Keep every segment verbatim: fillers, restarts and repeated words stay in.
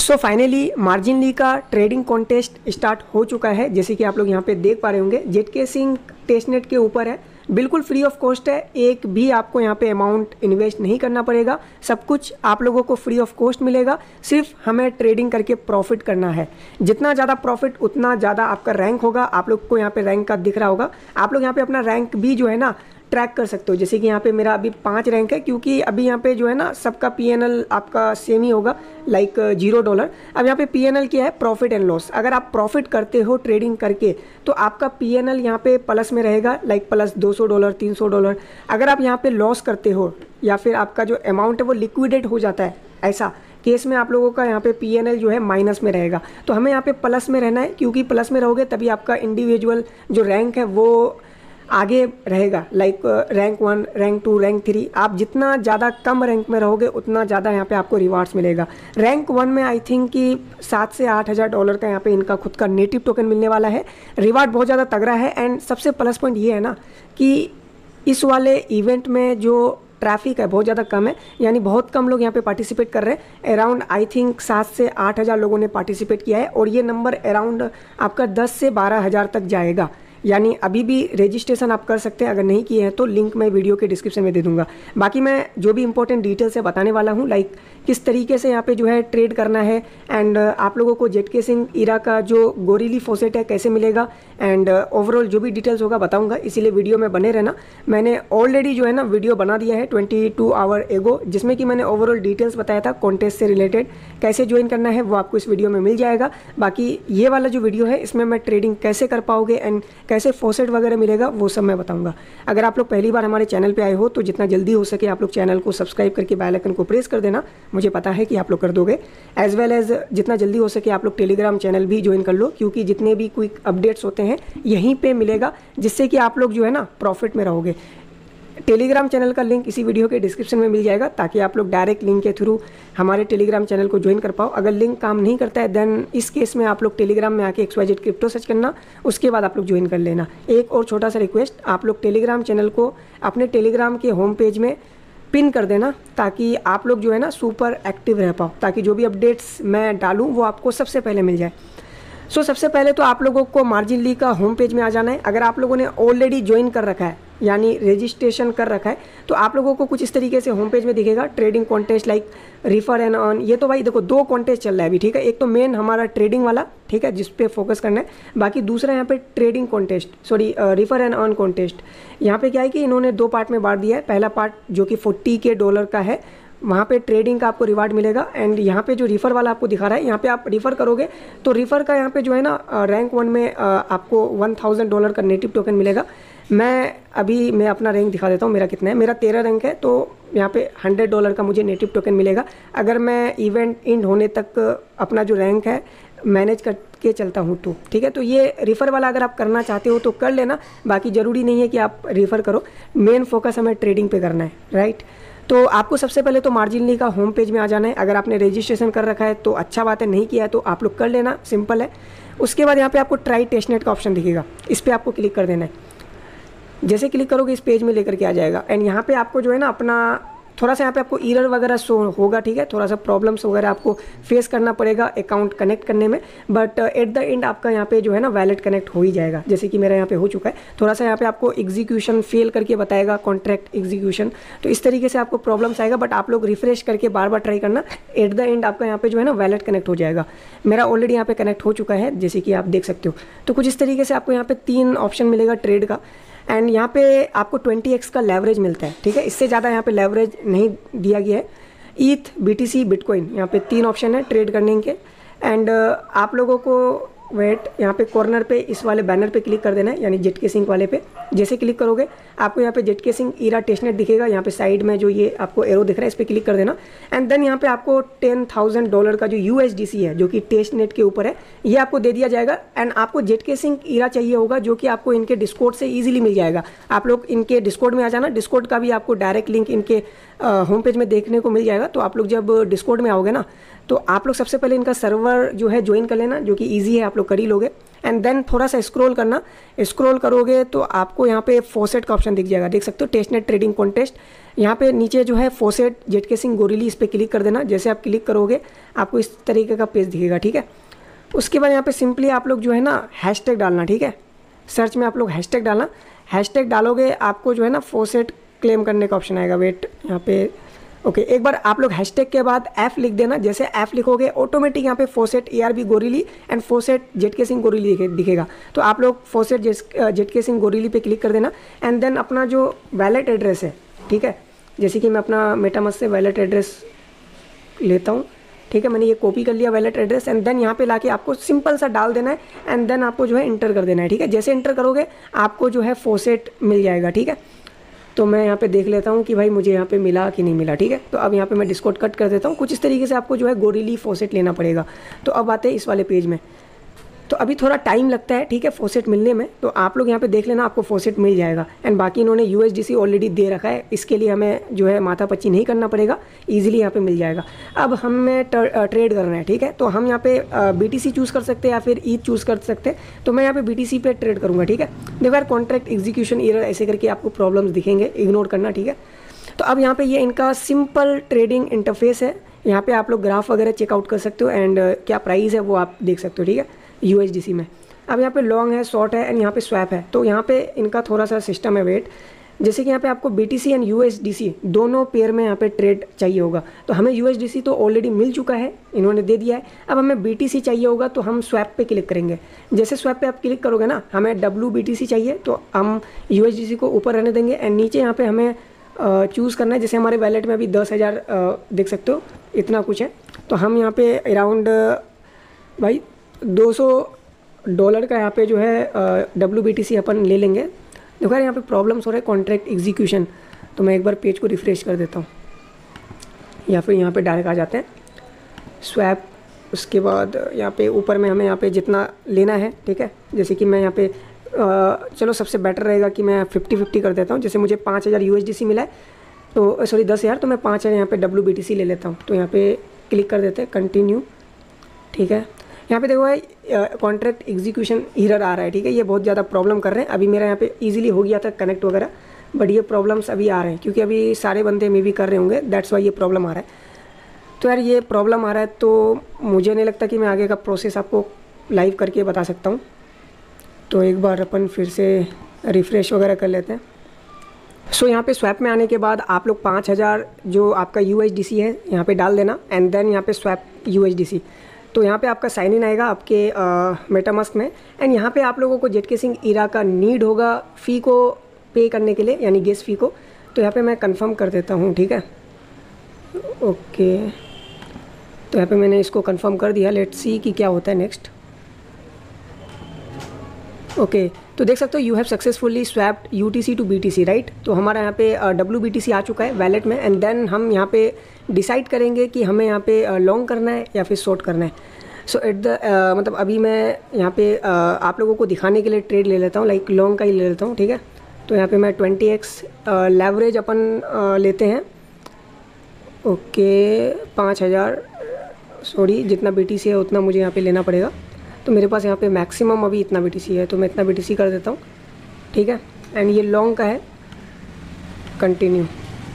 So finally margin ली का trading contest start हो चुका है। जैसे कि आप लोग यहाँ पे देख पा रहे होंगे, जेटके सिंह टेस्टनेट के ऊपर है, बिल्कुल फ्री ऑफ कॉस्ट है। एक भी आपको यहाँ पे अमाउंट इन्वेस्ट नहीं करना पड़ेगा, सब कुछ आप लोगों को फ्री ऑफ कॉस्ट मिलेगा। सिर्फ हमें ट्रेडिंग करके प्रॉफिट करना है। जितना ज़्यादा प्रॉफिट उतना ज़्यादा आपका रैंक होगा। आप लोग को यहाँ पे रैंक का दिख रहा होगा, आप लोग यहाँ पे अपना रैंक भी जो है ना ट्रैक कर सकते हो। जैसे कि यहाँ पे मेरा अभी पाँच रैंक है, क्योंकि अभी यहाँ पे जो है ना सबका पीएनएल आपका सेम ही होगा, लाइक जीरो डॉलर। अब यहाँ पे पीएनएल क्या है, प्रॉफिट एंड लॉस। अगर आप प्रॉफिट करते हो ट्रेडिंग करके तो आपका पीएनएल यहाँ पे प्लस में रहेगा, लाइक प्लस दो सौ डॉलर तीन सौ डॉलर। अगर आप यहाँ पे लॉस करते हो या फिर आपका जो अमाउंट है वो लिक्विडेट हो जाता है, ऐसा केस में आप लोगों का यहाँ पे पीएनएल जो है माइनस में रहेगा। तो हमें यहाँ पे प्लस में रहना है, क्योंकि प्लस में रहोगे तभी आपका इंडिविजुअल जो रैंक है वो आगे रहेगा, like rank one, rank two, rank three. आप जितना ज़्यादा कम रैंक में रहोगे उतना ज़्यादा यहाँ पे आपको रिवार्ड्स मिलेगा। रैंक वन में आई थिंक कि सात से आठ हज़ार डॉलर का यहाँ पे इनका खुद का नेटिव टोकन मिलने वाला है। रिवार्ड बहुत ज़्यादा तगड़ा है। एंड सबसे प्लस पॉइंट ये है ना कि इस वाले इवेंट में जो ट्रैफिक है बहुत ज़्यादा कम है, यानी बहुत कम लोग यहाँ पे पार्टिसिपेट कर रहे हैं। अराउंड आई थिंक सात से आठ हज़ार लोगों ने पार्टिसिपेट किया है, और ये नंबर अराउंड आपका दस से बारह हज़ार तक जाएगा। यानी अभी भी रजिस्ट्रेशन आप कर सकते हैं, अगर नहीं किए हैं तो लिंक मैं वीडियो के डिस्क्रिप्शन में दे दूंगा। बाकी मैं जो भी इंपॉर्टेंट डिटेल्स है बताने वाला हूं, लाइक किस तरीके से यहाँ पे जो है ट्रेड करना है। एंड आप लोगों को जेटके सिंह ईरा का जो गोरिली फॉसेट है कैसे मिलेगा, एंड ओवरऑल जो भी डिटेल्स होगा बताऊंगा, इसीलिए वीडियो में बने रहना। मैंने ऑलरेडी जो है ना वीडियो बना दिया है ट्वेंटी टू आवर एगो, जिसमें कि मैंने ओवरऑल डिटेल्स बताया था कॉन्टेस्ट से रिलेटेड, कैसे ज्वाइन करना है वो आपको इस वीडियो में मिल जाएगा। बाकी ये वाला जो वीडियो है इसमें मैं ट्रेडिंग कैसे कर पाओगे एंड कैसे फॉसेट वगैरह मिलेगा वो सब मैं बताऊंगा। अगर आप लोग पहली बार हमारे चैनल पे आए हो तो जितना जल्दी हो सके आप लोग चैनल को सब्सक्राइब करके बेल आइकन को प्रेस कर देना, मुझे पता है कि आप लोग कर दोगे। एज वेल एज जितना जल्दी हो सके आप लोग टेलीग्राम चैनल भी ज्वाइन कर लो, क्योंकि जितने भी क्विक अपडेट्स होते हैं यहीं पे मिलेगा, जिससे कि आप लोग जो है ना प्रॉफिट में रहोगे। टेलीग्राम चैनल का लिंक इसी वीडियो के डिस्क्रिप्शन में मिल जाएगा, ताकि आप लोग डायरेक्ट लिंक के थ्रू हमारे टेलीग्राम चैनल को ज्वाइन कर पाओ। अगर लिंक काम नहीं करता है देन इस केस में आप लोग टेलीग्राम में आके X Y Z crypto search करना, उसके बाद आप लोग ज्वाइन कर लेना। एक और छोटा सा रिक्वेस्ट, आप लोग टेलीग्राम चैनल को अपने टेलीग्राम के होम पेज में पिन कर देना, ताकि आप लोग जो है ना सुपर एक्टिव रह पाओ, ताकि जो भी अपडेट्स मैं डालूँ वो आपको सबसे पहले मिल जाए। सो so, सबसे पहले तो आप लोगों को मार्जिन ली का होम पेज में आ जाना है। अगर आप लोगों ने ऑलरेडी ज्वाइन कर रखा है, यानी रजिस्ट्रेशन कर रखा है, तो आप लोगों को कुछ इस तरीके से होम पेज में दिखेगा, trading contest like refer and earn. ये तो भाई देखो दो कॉन्टेस्ट चल रहा है अभी, ठीक है। एक तो मेन हमारा ट्रेडिंग वाला, ठीक है, जिस पे फोकस करना है। बाकी दूसरा यहाँ पे trading contest, sorry refer and earn contest. यहाँ पे क्या है कि इन्होंने दो पार्ट में बांट दिया है। पहला पार्ट जो कि फोर्टी के डॉलर का है, वहाँ पे ट्रेडिंग का आपको रिवार्ड मिलेगा। एंड यहाँ पे जो रिफ़र वाला आपको दिखा रहा है, यहाँ पे आप रिफ़र करोगे तो रिफ़र का यहाँ पे जो है ना रैंक वन में आपको वन थाउजेंड डॉलर का नेटिव टोकन मिलेगा। मैं अभी मैं अपना रैंक दिखा देता हूँ, मेरा कितना है। मेरा तेरह रैंक है, तो यहाँ पे हंड्रेड डॉलर का मुझे नेटिव टोकन मिलेगा अगर मैं इवेंट एंड होने तक अपना जो रैंक है मैनेज करके चलता हूँ तो, ठीक है। तो ये रिफ़र वाला अगर आप करना चाहते हो तो कर लेना, बाकी ज़रूरी नहीं है कि आप रिफ़र करो। मेन फोकस हमें ट्रेडिंग पे करना है, राइट। तो आपको सबसे पहले तो मार्जिन ली का होम पेज में आ जाना है। अगर आपने रजिस्ट्रेशन कर रखा है तो अच्छा बात है, नहीं किया है तो आप लोग कर लेना, सिंपल है। उसके बाद यहाँ पे आपको ट्राई टेस्टनेट का ऑप्शन दिखेगा, इस पर आपको क्लिक कर देना है। जैसे क्लिक करोगे इस पेज में लेकर के आ जाएगा। एंड यहाँ पे आपको जो है ना अपना थोड़ा सा यहाँ पे आपको एरर वगैरह शो होगा, ठीक है। थोड़ा सा प्रॉब्लम्स वगैरह आपको फेस करना पड़ेगा अकाउंट कनेक्ट करने में, बट एट द एंड आपका यहाँ पे जो है ना वैलेट कनेक्ट हो ही जाएगा, जैसे कि मेरा यहाँ पे हो चुका है। थोड़ा सा यहाँ पे आपको एग्जीक्यूशन फेल करके बताएगा, कॉन्ट्रैक्ट एग्जीक्यूशन, तो इस तरीके से आपको प्रॉब्लम्स आएगा। बट आप लोग रिफ्रेश करके बार बार ट्राई करना, एट द एंड आपका यहाँ पे जो है ना वैलेट कनेक्ट हो जाएगा। मेरा ऑलरेडी यहाँ पे कनेक्ट हो चुका है, जैसे कि आप देख सकते हो। तो कुछ इस तरीके से आपको यहाँ पे तीन ऑप्शन मिलेगा ट्रेड का। एंड यहाँ पे आपको ट्वेंटी एक्स का लेवरेज मिलता है, ठीक है। इससे ज़्यादा यहाँ पे लेवरेज नहीं दिया गया है। ईथ, बीटीसी, बिटकॉइन, यहाँ पे तीन ऑप्शन है ट्रेड करने के। एंड आप लोगों को वेट यहाँ पे कॉर्नर पे इस वाले बैनर पे क्लिक कर देना है, यानी जेटके सिंह वाले पे। जैसे क्लिक करोगे आपको यहाँ पे जेटके सिंह ईरा टेस्टनेट दिखेगा। यहाँ पे साइड में जो ये आपको एरो दिख रहा है इस पर क्लिक कर देना। एंड देन यहाँ पे आपको टेन थाउजेंड डॉलर का जो यूएसडीसी है, जो कि टेस्टनेट के ऊपर है, ये आपको दे दिया जाएगा। एंड आपको जेटके सिंह ईरा चाहिए होगा, जो कि आपको इनके डिस्कॉर्ड से ईजिली मिल जाएगा। आप लोग इनके डिस्कॉर्ड में आ जाना, डिस्कॉर्ड का भी आपको डायरेक्ट लिंक इनके होम पेज में देखने को मिल जाएगा। तो आप लोग जब डिस्कॉर्ड में आओगे ना, तो आप लोग सबसे पहले इनका सर्वर जो है ज्वाइन कर लेना, जो कि ईजी है, आप लोग लोग कर ही लोगे। एंड देन थोड़ा सा स्क्रॉल करना, स्क्रॉल करोगे तो आपको यहाँ पे फॉसेट का ऑप्शन दिख जाएगा, देख सकते हो टेस्टनेट ट्रेडिंग कॉन्टेस्ट। यहाँ पे नीचे जो है फॉसेट जेटकेसिंग गोरिल्ली, इस पर क्लिक कर देना। जैसे आप क्लिक करोगे आपको इस तरीके का पेज दिखेगा, ठीक है। उसके बाद यहाँ पे सिंपली आप लोग जो है ना हैशटैग डालना, ठीक है। सर्च में आप लोग हैशटैग डालना, हैशटैग डालोगे आपको जो है ना फॉसेट क्लेम करने का ऑप्शन आएगा। वेट यहाँ पे ओके okay, एक बार आप लोग हैशटैग के बाद ऐप लिख देना। जैसे ऐप लिखोगे ऑटोमेटिक यहाँ पे faucet A R B Goerli and faucet zkSync Goerli दिखे, दिखेगा। तो आप लोग फॉसेट जेटकेसिंग गोरिल्ली पे क्लिक कर देना। एंड देन अपना जो वैलेट एड्रेस है, ठीक है, जैसे कि मैं अपना मेटामास्क से वैलेट एड्रेस लेता हूँ, ठीक है, मैंने ये कॉपी कर लिया वैलेट एड्रेस। एंड देन यहाँ पे लाके आपको सिंपल सा डाल देना है एंड देन आपको जो है इंटर कर देना है, ठीक है। जैसे इंटर करोगे आपको जो है फॉसेट मिल जाएगा, ठीक है। तो मैं यहाँ पे देख लेता हूँ कि भाई मुझे यहाँ पे मिला कि नहीं मिला, ठीक है। तो अब यहाँ पे मैं डिस्कॉर्ड कट कर देता हूँ। कुछ इस तरीके से आपको जो है गोरिल्ली फॉसेट लेना पड़ेगा। तो अब आते हैं इस वाले पेज में। तो अभी थोड़ा टाइम लगता है, ठीक है, फॉसेट मिलने में। तो आप लोग यहाँ पे देख लेना, आपको फॉसेट मिल जाएगा। एंड बाकी इन्होंने यूएसडीसी ऑलरेडी दे रखा है, इसके लिए हमें जो है माथापच्ची नहीं करना पड़ेगा, इजीली यहाँ पे मिल जाएगा। अब हमें ट्रेड करना है, ठीक है। तो हम यहाँ पे बीटीसी चूज़ कर सकते हैं या फिर ईथ चूज़ कर सकते हैं। तो मैं यहाँ पे बीटीसी पे ट्रेड करूँगा, ठीक है। देखो यार कॉन्ट्रैक्ट एग्जीक्यूशन एरर ऐसे करके आपको प्रॉब्लम्स दिखेंगे, इग्नोर करना, ठीक है। तो अब यहाँ पे ये इनका सिंपल ट्रेडिंग इंटरफेस है। यहाँ पे आप लोग ग्राफ वगैरह चेकआउट कर सकते हो एंड क्या प्राइस है वो आप देख सकते हो, ठीक है, यूएसडीसी में। अब यहाँ पे लॉन्ग है, शॉर्ट है एंड यहाँ पे स्वैप है। तो यहाँ पे इनका थोड़ा सा सिस्टम है। वेट, जैसे कि यहाँ पे आपको बीटीसी एंड यूएसडीसी दोनों पेयर में यहाँ पे ट्रेड चाहिए होगा। तो हमें यूएसडीसी तो ऑलरेडी मिल चुका है, इन्होंने दे दिया है। अब हमें बीटीसी चाहिए होगा तो हम स्वैप पे क्लिक करेंगे। जैसे स्वैप पे आप क्लिक करोगे ना, हमें डब्ल्यू बीटीसी चाहिए तो हम यूएसडीसी को ऊपर रहने देंगे एंड नीचे यहाँ पे हमें चूज़ करना है। जैसे हमारे वैलेट में अभी दस हज़ार देख सकते हो इतना कुछ है। तो हम यहाँ पे अराउंड भाई दो सौ डॉलर का यहाँ पे जो है डब्ल्यू बी टी सी अपन ले लेंगे। देखो यार यहाँ पे प्रॉब्लम्स हो रहे हैं कॉन्ट्रैक्ट एग्जीक्यूशन। तो मैं एक बार पेज को रिफ्रेश कर देता हूँ या फिर यहाँ पे डायरेक्ट आ जाते हैं स्वैप। उसके बाद यहाँ पे ऊपर में हमें यहाँ पे जितना लेना है, ठीक है। जैसे कि मैं यहाँ पे आ, चलो सबसे बेटर रहेगा कि मैं फिफ्टी फिफ्टी कर देता हूँ। जैसे मुझे पाँच हज़ार यू एस डी सी मिला है, तो सॉरी दस हज़ार, तो मैं पाँच हज़ार यहाँ पे डब्ल्यू बी टी सी ले लेता हूँ। तो यहाँ पे क्लिक कर देते हैं, कंटिन्यू, ठीक है। यहाँ पे देखो भाई कॉन्ट्रैक्ट एग्जीक्यूशन एरर आ रहा है, ठीक है। ये बहुत ज़्यादा प्रॉब्लम कर रहे हैं। अभी मेरा यहाँ पे इजीली हो गया था कनेक्ट वगैरह, बट ये प्रॉब्लम्स अभी आ रहे हैं क्योंकि अभी सारे बंदे मे भी कर रहे होंगे, दैट्स वाई ये प्रॉब्लम आ रहा है। तो यार ये प्रॉब्लम आ रहा है तो मुझे नहीं लगता कि मैं आगे का प्रोसेस आपको लाइव करके बता सकता हूँ। तो एक बार अपन फिर से रिफ़्रेश वगैरह कर लेते हैं। सो so, यहाँ पे स्वैप में आने के बाद आप लोग पाँच हज़ार जो आपका यू एच डी सी है यहाँ पे डाल देना एंड देन यहाँ पे swap U H D C. तो यहाँ पे आपका साइन इन आएगा आपके मेटामास्क में एंड यहाँ पे आप लोगों को जेटकेसिंग ईरा का नीड होगा फ़ी को पे करने के लिए, यानी गेस फ़ी को। तो यहाँ पे मैं कंफर्म कर देता हूँ, ठीक है, ओके। तो यहाँ पे मैंने इसको कंफर्म कर दिया। लेट्स सी कि क्या होता है नेक्स्ट। ओके okay, तो देख सकते हो you have successfully swapped U T C to B T C, right. तो हमारा यहाँ पे डब्ल्यू बी टी सी आ चुका है वैलेट में एंड देन हम यहाँ पे डिसाइड करेंगे कि हमें यहाँ पे लॉन्ग करना है या फिर शॉर्ट करना है। सो एट द मतलब अभी मैं यहाँ पे uh, आप लोगों को दिखाने के लिए ट्रेड ले लेता हूँ, लाइक लॉन्ग का ही ले लेता हूँ, ठीक है। तो यहाँ पे मैं ट्वेंटी एक्स लेवरेज अपन uh, लेते हैं, ओके। पाँच हज़ार सॉरी जितना बी टी सी है उतना मुझे यहाँ पे लेना पड़ेगा। तो मेरे पास यहाँ पे मैक्सिमम अभी इतना बी टी सी है तो मैं इतना बी टी सी कर देता हूँ, ठीक है। एंड ये लॉन्ग का है, कंटिन्यू,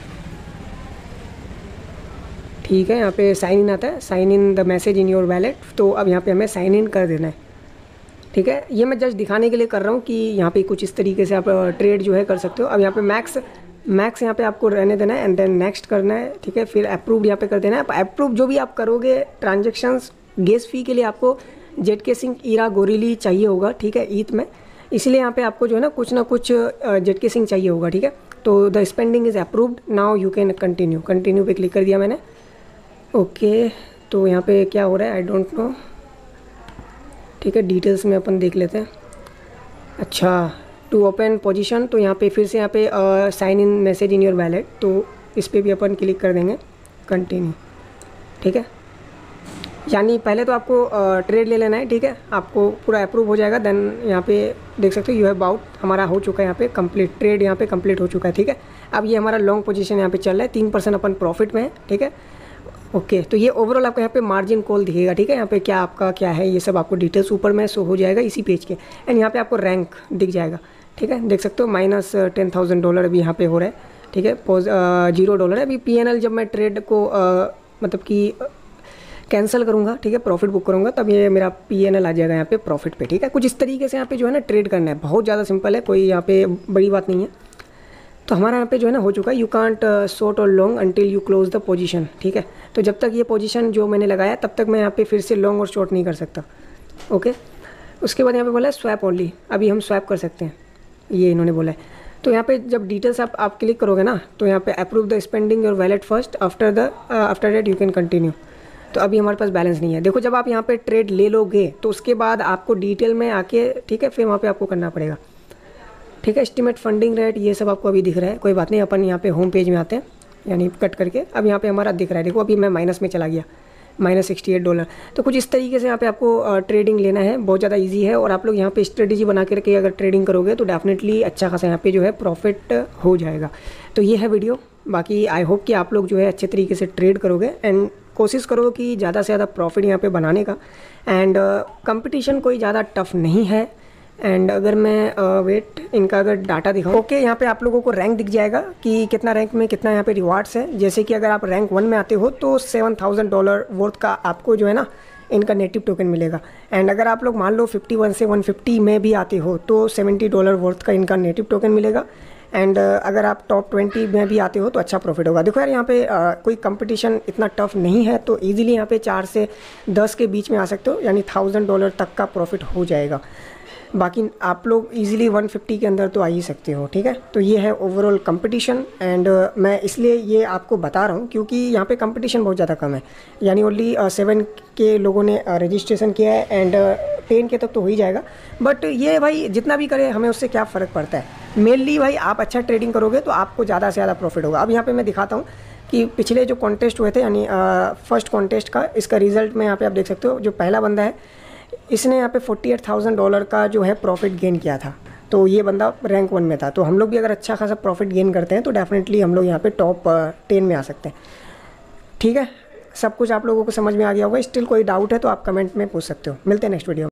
ठीक है। यहाँ पे साइन इन आता है, sign in the message in your wallet. तो अब यहाँ पे हमें साइन इन कर देना है, ठीक है। ये मैं जस्ट दिखाने के लिए कर रहा हूँ कि यहाँ पे कुछ इस तरीके से आप ट्रेड जो है कर सकते हो। अब यहाँ पे मैक्स मैक्स यहाँ पे आपको रहने देना है एंड देन नेक्स्ट करना है, ठीक है। फिर अप्रूव यहाँ पे कर देना है। अप्रूव जो भी आप करोगे ट्रांजेक्शन्स गेस फ़ी के लिए आपको जेटकेसिंग ईरा गोरिल्ली चाहिए होगा, ठीक है, ईथ में। इसलिए यहाँ पे आपको जो है ना कुछ ना कुछ जेटकेसिंग चाहिए होगा, ठीक है। तो the spending is approved, now you can continue. Continue पे क्लिक कर दिया मैंने, ओके। तो यहाँ पे क्या हो रहा है आई डोंट नो, ठीक है। डिटेल्स में अपन देख लेते हैं। अच्छा, टू ओपन पोजीशन, तो यहाँ पे फिर से यहाँ पे sign in message in your wallet, तो इस पर भी अपन क्लिक कर देंगे, कंटिन्यू, ठीक है। यानी पहले तो आपको ट्रेड ले लेना है, ठीक है, आपको पूरा अप्रूव हो जाएगा। देन यहाँ पे देख सकते हो यू हैव बाउट, हमारा हो चुका है यहाँ पे कंप्लीट, ट्रेड यहाँ पे कंप्लीट हो चुका है, ठीक है। अब ये हमारा लॉन्ग पोजीशन यहाँ पे चल रहा है, तीन परसेंट अपन प्रॉफिट में है, ठीक है। ओके okay, तो ये ओवरऑल आपको यहाँ पे मार्जिन कॉल दिखेगा, ठीक है। यहाँ पे क्या आपका क्या है ये सब आपको डिटेल्स ऊपर में शो हो जाएगा इसी पेज के। एंड यहाँ पे आपको रैंक दिख जाएगा, ठीक है, देख सकते हो माइनस टेन थाउजेंड डॉलर अभी यहाँ पे हो रहा है, ठीक है, पोज जीरो डॉलर है अभी। पी एन एल जब मैं ट्रेड को आ, मतलब कि कैंसिल करूँगा, ठीक है, प्रॉफिट बुक करूँगा, तब ये मेरा पी एन एल आ जाएगा यहाँ पे प्रॉफिट पे, ठीक है। कुछ इस तरीके से यहाँ पे जो है ना ट्रेड करना है, बहुत ज़्यादा सिंपल है, कोई यहाँ पे बड़ी बात नहीं है। तो हमारा यहाँ पे जो है ना हो चुका है। यू कांट शॉर्ट और long until you close the position, ठीक है। तो जब तक ये पोजीशन जो मैंने लगाया तब तक मैं यहाँ पे फिर से लॉन्ग और शॉर्ट नहीं कर सकता, ओके। उसके बाद यहाँ पे बोला है स्वैप ओनली, अभी हम स्वैप कर सकते हैं, ये इन्होंने बोला है। तो यहाँ पे जब डिटेल्स आप आप क्लिक करोगे ना तो यहाँ पे approve the spending your wallet first, after the after that you can continue. तो अभी हमारे पास बैलेंस नहीं है। देखो जब आप यहाँ पे ट्रेड ले लोगे तो उसके बाद आपको डिटेल में आके, ठीक है, फिर वहाँ पे आपको करना पड़ेगा, ठीक है। एस्टिमेट फंडिंग रेट ये सब आपको अभी दिख रहा है, कोई बात नहीं। अपन यहाँ पे होम पेज में आते हैं, यानी कट करके अब यहाँ पे हमारा दिख रहा है। देखो अभी मैं माइनस में चला गया, माइनस सिक्सटी एट डॉलर। तो कुछ इस तरीके से यहाँ पे आपको ट्रेडिंग लेना है, बहुत ज़्यादा इजी है। और आप लोग यहाँ पे स्ट्रेटेजी बना करके अगर ट्रेडिंग करोगे तो डेफिनेटली अच्छा खासा यहाँ पे जो है प्रॉफिट हो जाएगा। तो ये है वीडियो। बाकी आई होप कि आप लोग जो है अच्छे तरीके से ट्रेड करोगे एंड कोशिश करो कि ज़्यादा से ज़्यादा प्रॉफिट यहाँ पे बनाने का। एंड कंपटीशन कोई ज़्यादा टफ नहीं है। एंड अगर मैं वेट uh, इनका अगर डाटा दिखाऊँ, ओके okay, यहाँ पे आप लोगों को रैंक दिख जाएगा कि कितना रैंक में कितना यहाँ पे रिवार्ड्स है। जैसे कि अगर आप रैंक वन में आते हो तो सेवन थाउजेंड डॉलर वर्थ का आपको जो है ना इनका नेटिव टोकन मिलेगा। एंड अगर आप लोग मान लो फिफ्टी वन से वन फिफ्टी में भी आते हो तो सेवेंटी डॉलर वर्थ का इनका नेटिव टोकन मिलेगा। एंड uh, अगर आप टॉप ट्वेंटी में भी आते हो तो अच्छा प्रॉफिट होगा। देखो यार यहाँ पे uh, कोई कंपटीशन इतना टफ नहीं है, तो इजीली यहाँ पे चार से दस के बीच में आ सकते हो, यानी थाउजेंड डॉलर तक का प्रॉफिट हो जाएगा। बाकी आप लोग इजीली वन फिफ्टी के अंदर तो आ ही सकते हो, ठीक है। तो ये है ओवरऑल कंपटीशन। एंड uh, मैं इसलिए ये आपको बता रहा हूँ क्योंकि यहाँ पे कंपटीशन बहुत ज़्यादा कम है, यानी ओनली सेवन के लोगों ने रजिस्ट्रेशन uh, किया है। एंड टेन uh, के तक तो हो ही जाएगा। बट ये भाई जितना भी करे हमें उससे क्या फ़र्क पड़ता है। मेनली भाई आप अच्छा ट्रेडिंग करोगे तो आपको ज़्यादा से ज़्यादा प्रॉफिट होगा। अब यहाँ पर मैं दिखाता हूँ कि पिछले जो कॉन्टेस्ट हुए थे, यानी फर्स्ट कॉन्टेस्ट का इसका रिजल्ट में यहाँ पे आप देख सकते हो। जो पहला बंदा है इसने यहाँ पे फोर्टी एट थाउजेंड डॉलर का जो है प्रॉफिट गेन किया था, तो ये बंदा रैंक वन में था। तो हम लोग भी अगर अच्छा खासा प्रॉफिट गेन करते हैं तो डेफिनेटली हम लोग यहाँ पे टॉप टेन में आ सकते हैं, ठीक है। सब कुछ आप लोगों को समझ में आ गया होगा। स्टिल कोई डाउट है तो आप कमेंट में पूछ सकते हो। मिलते हैं नेक्स्ट वीडियो में।